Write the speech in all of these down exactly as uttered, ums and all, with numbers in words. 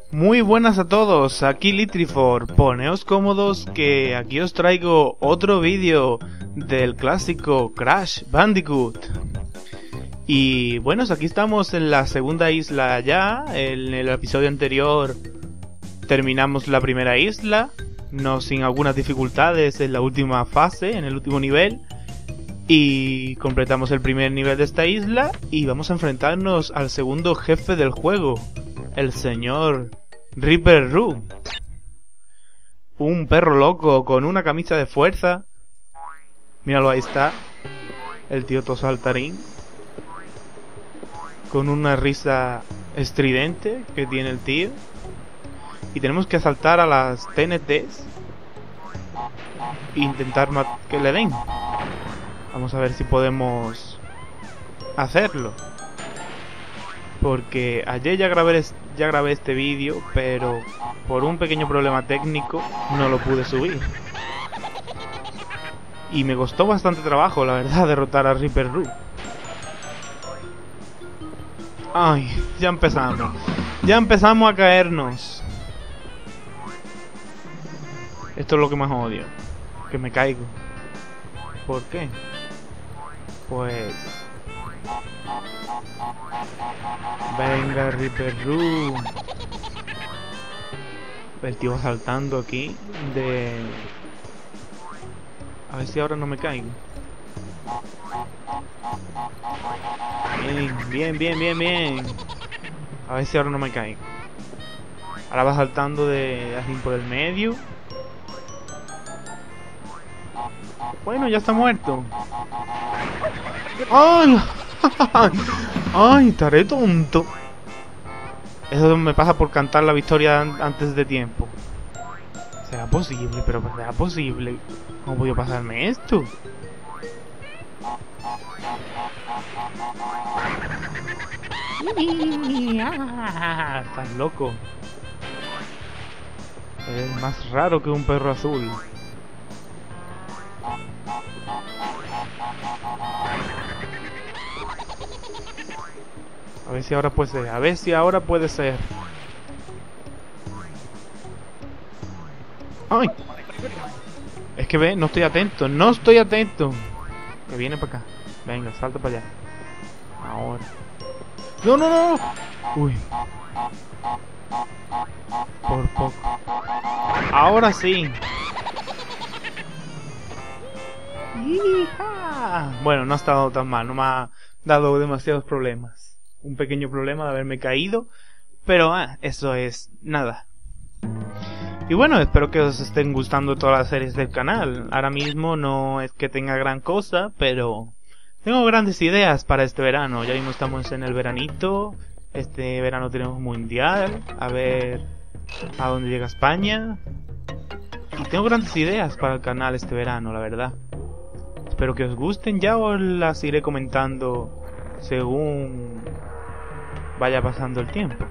Muy buenas a todos, aquí Litrifor, poneos cómodos que aquí os traigo otro vídeo del clásico Crash Bandicoot. Y bueno, aquí estamos en la segunda isla ya. En el episodio anterior terminamos la primera isla, no sin algunas dificultades en la última fase, en el último nivel. Y completamos el primer nivel de esta isla y vamos a enfrentarnos al segundo jefe del juego, el señor Ripper Roo. Un perro loco con una camisa de fuerza. Míralo, ahí está. El tío todo saltarín, con una risa estridente que tiene el tío. Y tenemos que asaltar a las T N Ts e intentar que le den. Vamos a ver si podemos hacerlo, porque ayer ya grabé, ya grabé este vídeo, pero por un pequeño problema técnico no lo pude subir. Y me costó bastante trabajo, la verdad, derrotar a Ripper Roo. Ay, ya empezamos. Ya empezamos a caernos. Esto es lo que más odio, que me caigo. ¿Por qué? Pues... venga, Ripper Roo. El tío va saltando aquí de... a ver si ahora no me caigo. Bien, bien, bien, bien, bien. A ver si ahora no me caigo. Ahora va saltando de así por el medio. Bueno, ya está muerto. ¡Ay! ¡Ay! Estaré tonto. Eso me pasa por cantar la victoria antes de tiempo. ¿Será posible? Pero ¿será posible? ¿Cómo voy a pasarme esto? Estás loco. Es más raro que un perro azul. A ver si ahora puede ser. A ver si ahora puede ser. ¡Ay! Es que ve, no estoy atento. No estoy atento. Que viene para acá. Venga, salta para allá. Ahora. ¡No, no, no! Uy. Por poco. Ahora sí. ¡Hija! Bueno, no ha estado tan mal. No me ha dado demasiados problemas. Un pequeño problema de haberme caído, pero ah, eso es nada. Y bueno, espero que os estén gustando todas las series del canal. Ahora mismo no es que tenga gran cosa, pero tengo grandes ideas para este verano. Ya mismo estamos en el veranito. Este verano tenemos mundial. A ver a dónde llega España. Y tengo grandes ideas para el canal este verano, la verdad. Espero que os gusten. Ya os las iré comentando según vaya pasando el tiempo.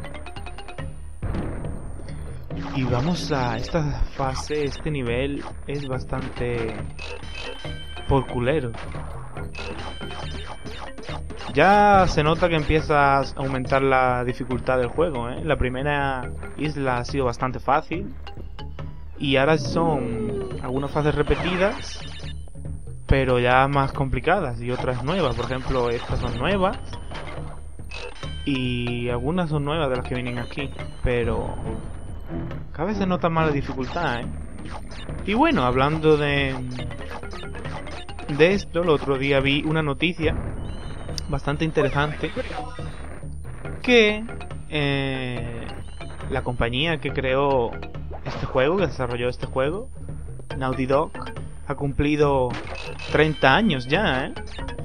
Y vamos a esta fase, este nivel es bastante por culero. Ya se nota que empieza a aumentar la dificultad del juego, ¿eh? La primera isla ha sido bastante fácil y ahora son algunas fases repetidas, pero ya más complicadas, y otras nuevas. Por ejemplo, estas son nuevas y algunas son nuevas de las que vienen aquí, pero cada vez se nota más la dificultad, ¿eh? Y bueno, hablando de de esto, el otro día vi una noticia bastante interesante, que eh, la compañía que creó este juego, que desarrolló este juego, Naughty Dog, ha cumplido treinta años ya, ¿eh?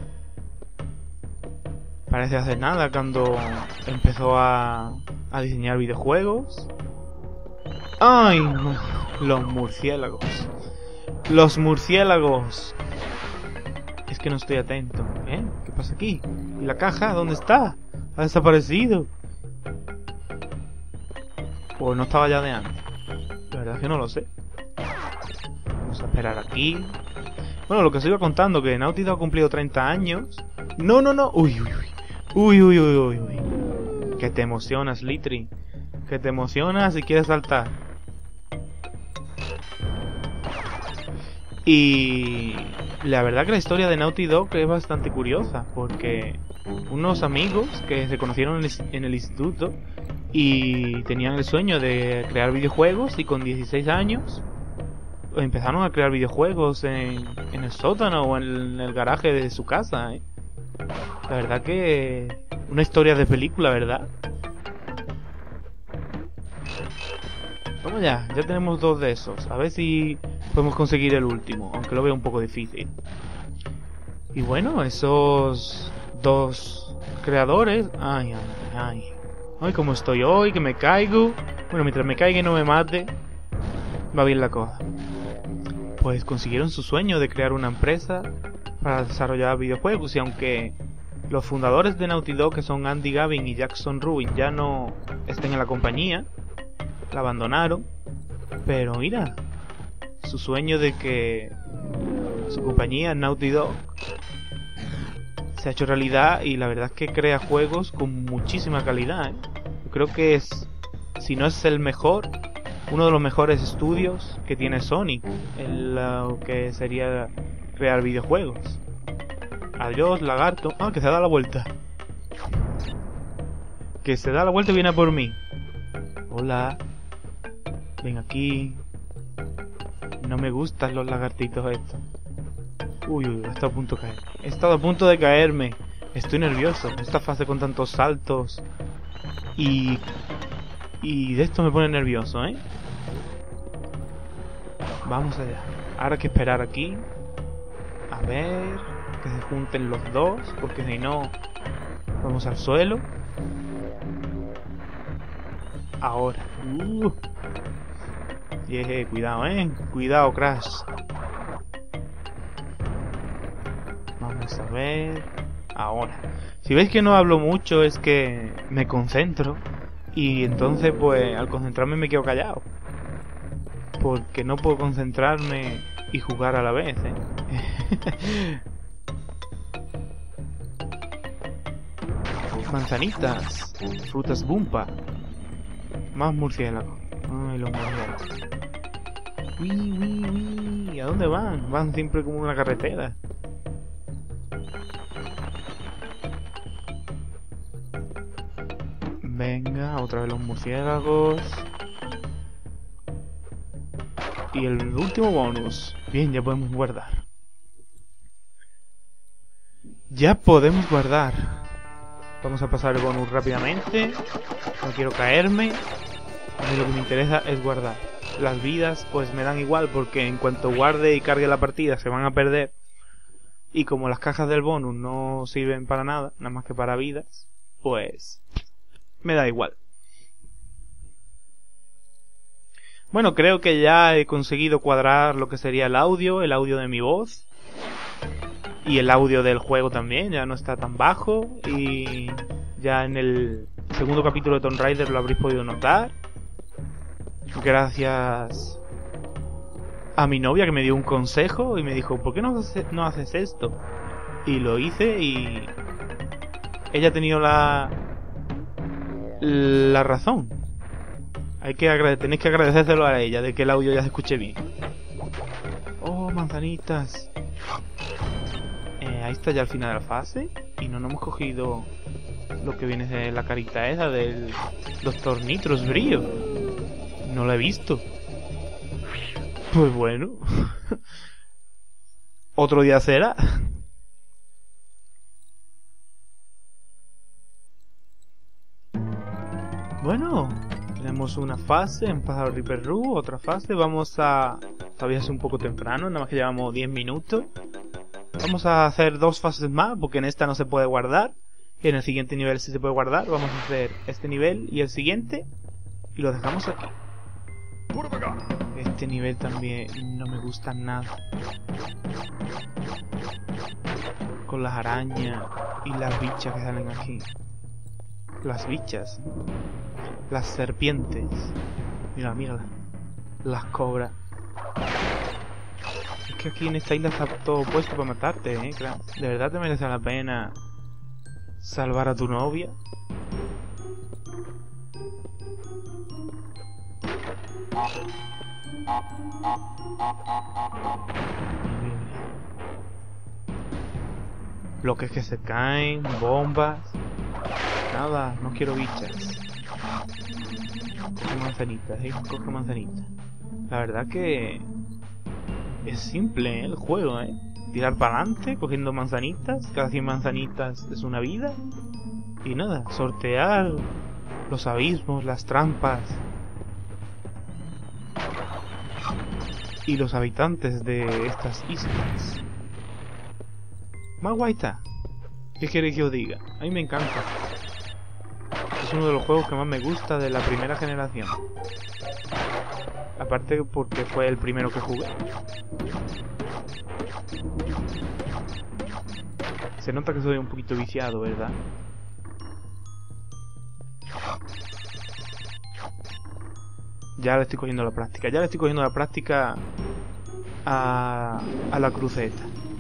Parece hace nada cuando empezó a, a diseñar videojuegos. ¡Ay! No. Los murciélagos. Los murciélagos. Es que no estoy atento, ¿eh? ¿Qué pasa aquí? ¿Y la caja? ¿Dónde está? Ha desaparecido. Pues no estaba ya de antes. La verdad es que no lo sé. Vamos a esperar aquí. Bueno, lo que os iba contando, que Naughty Dog ha cumplido treinta años. No, no, no. Uy, uy, uy. Uy, uy, uy, uy, uy. Que te emocionas, Litri. que te emocionas y quieres saltar. Y la verdad que la historia de Naughty Dog es bastante curiosa, porque unos amigos que se conocieron en el instituto y tenían el sueño de crear videojuegos, y con dieciséis años empezaron a crear videojuegos en, en el sótano o en el garaje de su casa, ¿eh? La verdad que una historia de película, ¿verdad? Vamos ya, ya tenemos dos de esos. A ver si podemos conseguir el último, aunque lo veo un poco difícil. Y bueno, esos dos creadores... Ay, ay, ay. Ay, como estoy hoy, que me caigo. Bueno, mientras me caiga y no me mate, va bien la cosa. Pues consiguieron su sueño de crear una empresa para desarrollar videojuegos, y aunque los fundadores de Naughty Dog, que son Andy Gavin y Jackson Rubin, ya no estén en la compañía, la abandonaron, pero mira, su sueño de que su compañía Naughty Dog se ha hecho realidad, y la verdad es que crea juegos con muchísima calidad, ¿eh? Yo creo que es, si no es el mejor, uno de los mejores estudios que tiene Sony en lo que sería crear videojuegos. Adiós, lagarto. Ah, que se da la vuelta. Que se da la vuelta y viene a por mí. Hola. Ven aquí. No me gustan los lagartitos estos. Uy, uy, he estado a punto de caer. He estado a punto de caerme. Estoy nervioso. Esta fase con tantos saltos. Y... Y de esto me pone nervioso, ¿eh? Vamos allá. Ahora hay que esperar aquí. A ver... que se junten los dos, porque si no... vamos al suelo. Ahora. Uh. Yeah, cuidado, eh. Cuidado, Crash. Vamos a ver. Ahora. Si veis que no hablo mucho, es que me concentro. Y entonces, pues, al concentrarme me quedo callado. Porque no puedo concentrarme y jugar a la vez, eh. Manzanitas, frutas Bumpa, más murciélagos. Ay, los murciélagos. Uy, uy, uy. ¿A dónde van? Van siempre como una carretera. Venga, otra vez los murciélagos. Y el último bonus. Bien, ya podemos guardar. Ya podemos guardar. Vamos a pasar el bonus rápidamente. No quiero caerme. A mí lo que me interesa es guardar. Las vidas pues me dan igual, porque en cuanto guarde y cargue la partida se van a perder. Y como las cajas del bonus no sirven para nada, nada más que para vidas, pues me da igual. Bueno, creo que ya he conseguido cuadrar lo que sería el audio, el audio de mi voz. Y el audio del juego también, ya no está tan bajo. Y ya en el segundo capítulo de Tomb Raider lo habréis podido notar. Gracias a mi novia, que me dio un consejo y me dijo, ¿por qué no haces, no haces esto? Y lo hice, y ella ha tenido la la razón. Hay que agrade tenéis que agradecérselo a ella, de que el audio ya se escuche bien. Oh, manzanitas. Eh, ahí está ya el final de la fase. Y no nos hemos cogido lo que viene de la carita esa del doctor Nitros Brío. No la he visto. Pues bueno. Otro día será. Bueno, tenemos una fase en Pájaro Reaper Ru, otra fase. Vamos a... Todavía es un poco temprano, nada más que llevamos diez minutos. Vamos a hacer dos fases más, porque en esta no se puede guardar. Y en el siguiente nivel sí se puede guardar. Vamos a hacer este nivel y el siguiente. Y lo dejamos aquí. Este nivel también no me gusta nada. Con las arañas y las bichas que salen aquí. Las bichas. Las serpientes. Mira, mira. Las cobras. Es que aquí en esta isla está todo puesto para matarte, eh. Claro. ¿De verdad te merece la pena salvar a tu novia? Bloques que se caen, bombas. Nada, no quiero bichas. Coge manzanitas, eh, coge manzanitas. La verdad que es simple, ¿eh? El juego, eh. Tirar para adelante, cogiendo manzanitas. Cada cien manzanitas es una vida. Y nada, sortear los abismos, las trampas y los habitantes de estas islas. Más guay está. ¿Qué queréis que os diga? A mí me encanta. Es uno de los juegos que más me gusta de la primera generación. Aparte porque fue el primero que jugué. Se nota que soy un poquito viciado, ¿verdad? Ya le estoy cogiendo la práctica. Ya le estoy cogiendo la práctica a, a la cruceta.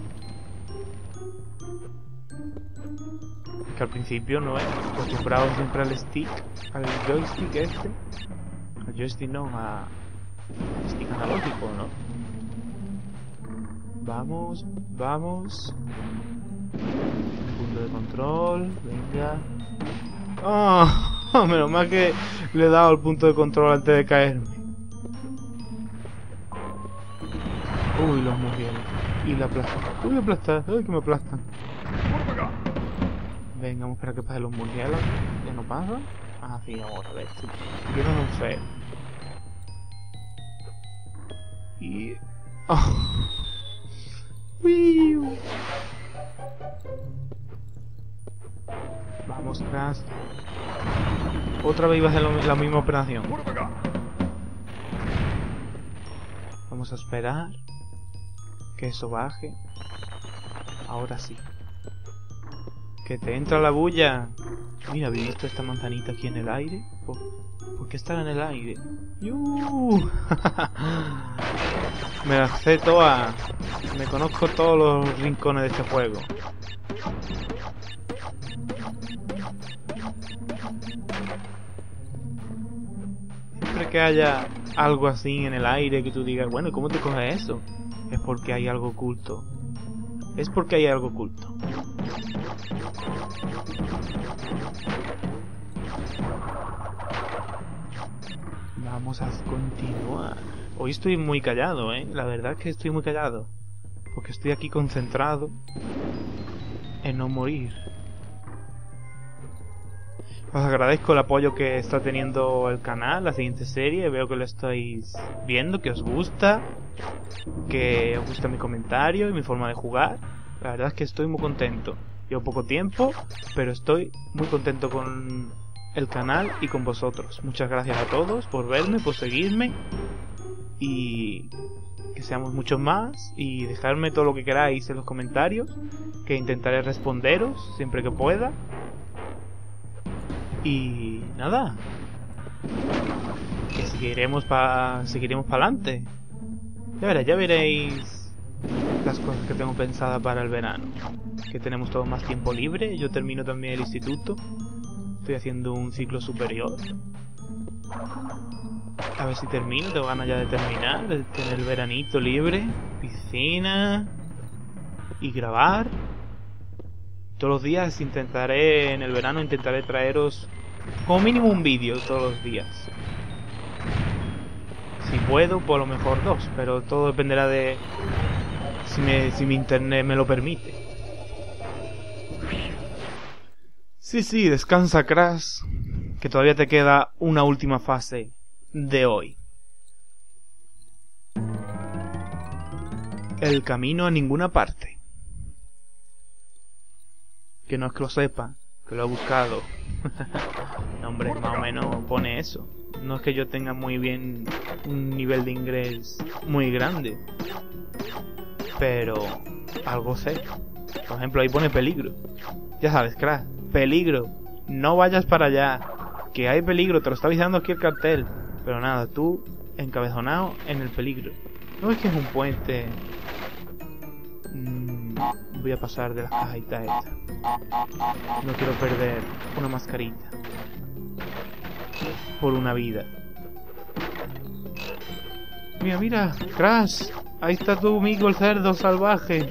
Que al principio no es acostumbrado siempre al stick, al joystick este. Al joystick no, a al stick analógico, ¿no? Vamos, vamos. Punto de control, venga. Oh, menos mal que le he dado el punto de control antes de caerme. Uy, los murieron. Y la aplastan. Uy, la aplastan. Uy, que me aplastan. Venga, vamos a esperar que pasen los murciélagos. ¿Ya no pasa? Ah, sí, ahora, ves. Yo no lo sé. Y... Oh. Uy. Vamos, Crash. Otra vez iba a hacer lo, la misma operación. Vamos a esperar que eso baje. Ahora sí. Que te entra la bulla. Mira, ¿habéis visto esta manzanita aquí en el aire? ¿Por, ¿por qué estará en el aire? ¡Yuuu! Me la sé toda. Me conozco todos los rincones de este juego. Siempre que haya algo así en el aire que tú digas, bueno, ¿cómo te coges eso? Es porque hay algo oculto. Es porque hay algo oculto. Vamos a continuar. Hoy estoy muy callado, ¿eh? La verdad es que estoy muy callado. Porque estoy aquí concentrado en no morir. Os agradezco el apoyo que está teniendo el canal, la siguiente serie. Veo que lo estáis viendo, que os gusta, que os gusta mi comentario y mi forma de jugar. La verdad es que estoy muy contento. Llevo poco tiempo, pero estoy muy contento con el canal y con vosotros. Muchas gracias a todos por verme, por seguirme y que seamos muchos más, y dejarme todo lo que queráis en los comentarios, que intentaré responderos siempre que pueda. Y nada, que seguiremos para seguiremos para adelante. Ya veréis, ya veréis las cosas que tengo pensadas para el verano. Que tenemos todo más tiempo libre. Yo termino también el instituto. Estoy haciendo un ciclo superior. A ver si termino. Tengo ganas ya de terminar, de tener el veranito libre, piscina y grabar. Todos los días intentaré, en el verano intentaré traeros como mínimo un vídeo todos los días. Si puedo, por lo mejor dos, pero todo dependerá de si, me, si mi internet me lo permite. Sí, sí, descansa, Crash, que todavía te queda una última fase de hoy. El camino a ninguna parte. Que no es que lo sepa, que lo he buscado. No, hombre, más o menos pone eso. No es que yo tenga muy bien un nivel de inglés muy grande, pero algo sé. Por ejemplo, ahí pone peligro. Ya sabes, Crash, peligro. No vayas para allá, que hay peligro, te lo está avisando aquí el cartel. Pero nada, tú encabezonado en el peligro. No es que es un puente. Mm, voy a pasar de las cajitas estas. No quiero perder una mascarita por una vida. Mira, mira, Crash. Ahí está tu amigo el cerdo salvaje.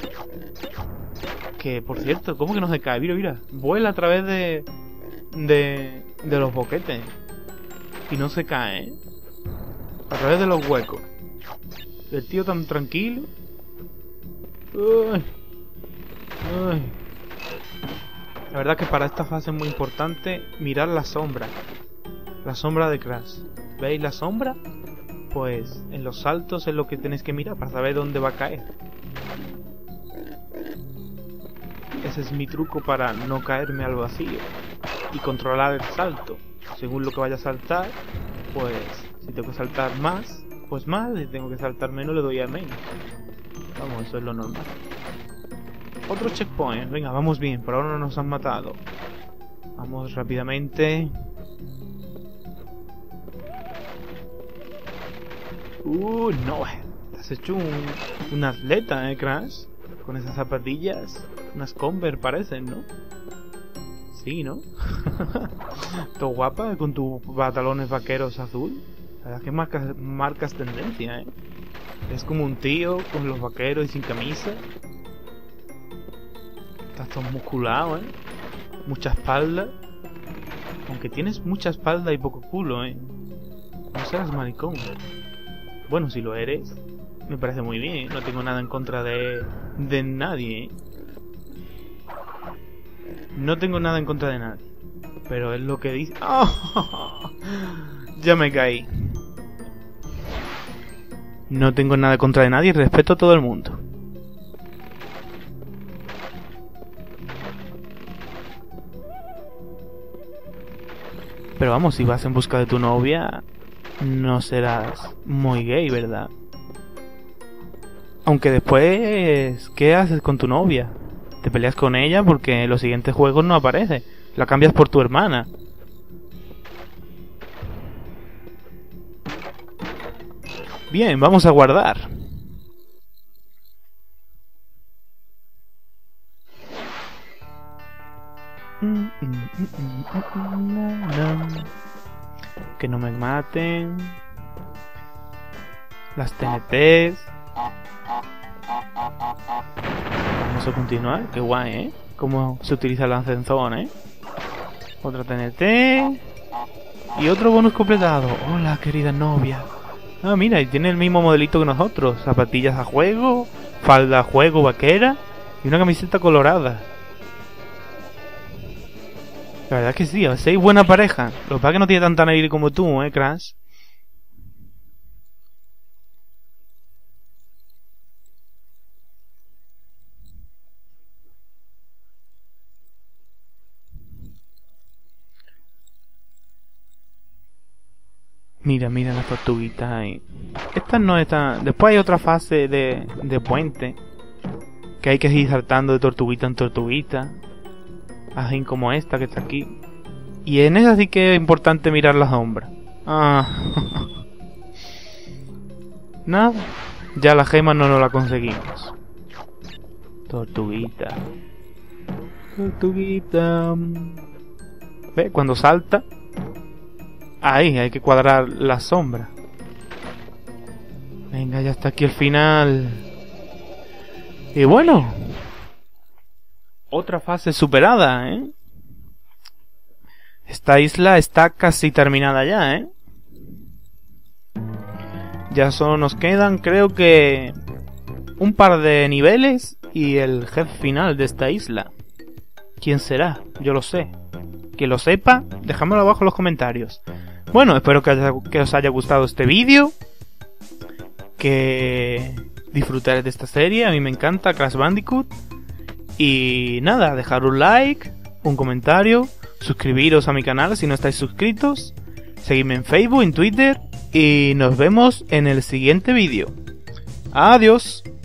Que, por cierto, ¿cómo que no se cae? Mira, mira. Vuela a través de... De... De los boquetes. Y no se cae, ¿eh? A través de los huecos. El tío tan tranquilo. Uy. Uy. La verdad que para esta fase es muy importante mirar la sombra. La sombra de Crash. ¿Veis la sombra? Pues en los saltos es lo que tenéis que mirar para saber dónde va a caer. Ese es mi truco para no caerme al vacío y controlar el salto. Según lo que vaya a saltar, pues si tengo que saltar más, pues más, si tengo que saltar menos, le doy a menos. Vamos, eso es lo normal. Otro checkpoint, venga, vamos bien, por ahora no nos han matado. Vamos rápidamente. Uh, no, te has hecho un, un atleta, eh, Crash. Con esas zapatillas, unas Converse parecen, ¿no? Sí, ¿no? Todo guapa, con tus pantalones vaqueros azul. La verdad que marcas, marcas tendencia, ¿eh? Es como un tío con los vaqueros y sin camisa. Estás todo musculado, ¿eh? Mucha espalda. Aunque tienes mucha espalda y poco culo, ¿eh? No seas maricón. Bueno, si lo eres, me parece muy bien. No tengo nada en contra de, de nadie, ¿eh? No tengo nada en contra de nadie. Pero es lo que dice... ¡Oh! Ya me caí. No tengo nada en contra de nadie y respeto a todo el mundo. Pero vamos, si vas en busca de tu novia, no serás muy gay, ¿verdad? Aunque después, ¿qué haces con tu novia? Te peleas con ella porque en los siguientes juegos no aparece. La cambias por tu hermana. Bien, vamos a guardar. Que no me maten. Las T N Ts. Vamos a continuar. Qué guay, ¿eh? Cómo se utiliza el ascensor, ¿eh? Otra T N T. Y otro bonus completado. Hola, querida novia. Ah, mira, y tiene el mismo modelito que nosotros. Zapatillas a juego, falda a juego vaquera y una camiseta colorada. La verdad es que sí, hacéis buena pareja. Lo que pasa es que no tiene tanta nariz como tú, ¿eh, Crash? Mira, mira las tortuguitas ahí. Estas no están... Después hay otra fase de, de puente, que hay que ir saltando de tortuguita en tortuguita. Así como esta que está aquí. Y en esa sí que es importante mirar la sombra. Ah. Nada. Ya la gema no nos la conseguimos. Tortuguita. Tortuguita. ¿Ve? Cuando salta. Ahí, hay que cuadrar la sombra. Venga, ya está aquí el final. Y bueno, otra fase superada, ¿eh? Esta isla está casi terminada ya, ¿eh? Ya solo nos quedan, creo que, un par de niveles y el jefe final de esta isla. ¿Quién será? Yo lo sé. Quien lo sepa, dejadmelo abajo en los comentarios. Bueno, espero que, haya, que os haya gustado este vídeo. Que disfrutéis de esta serie. A mí me encanta Crash Bandicoot. Y nada, dejar un like, un comentario, suscribiros a mi canal si no estáis suscritos. Seguidme en Facebook, en Twitter. Y nos vemos en el siguiente vídeo. Adiós.